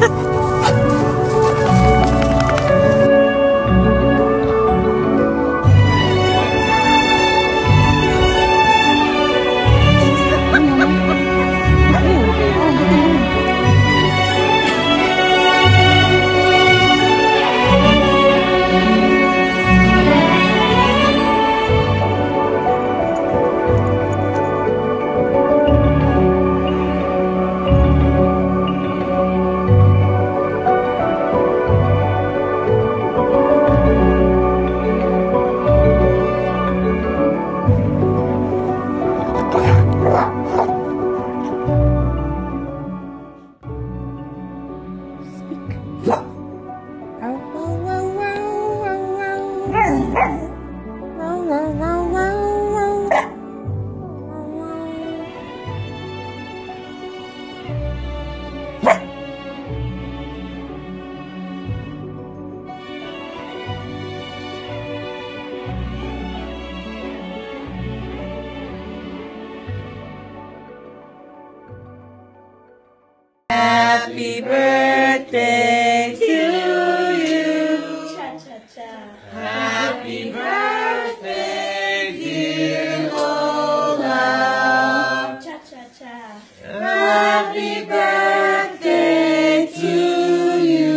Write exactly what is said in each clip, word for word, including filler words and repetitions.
Happy birthday to you. Cha cha cha. Happy birthday, dear Lola. Cha cha cha. Happy birthday to you.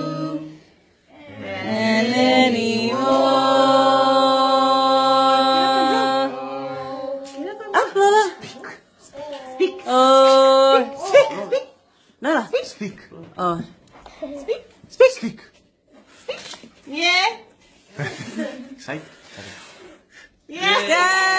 And many more. Ah, Lola. Speak. Speak. Oh. Speak. Speak. Lola. Speak. Oh. Speak. Speak. Speak. Yeah. Excited? Yeah. Yeah.